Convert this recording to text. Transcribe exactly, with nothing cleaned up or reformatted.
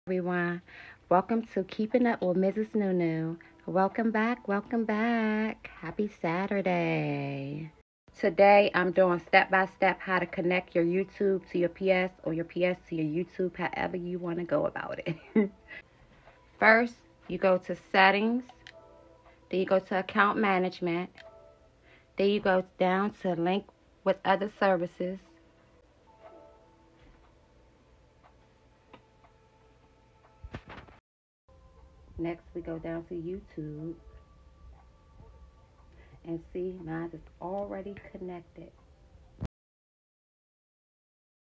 Everyone. Welcome to Keeping Up with Missus Nunu. Welcome back, welcome back. Happy Saturday. Today I'm doing step by step how to connect your YouTube to your P S or your P S to your YouTube, however you want to go about it. First, you go to settings, then you go to account management, then you go down to link with other services. Next, we go down to YouTube and see mine is already connected.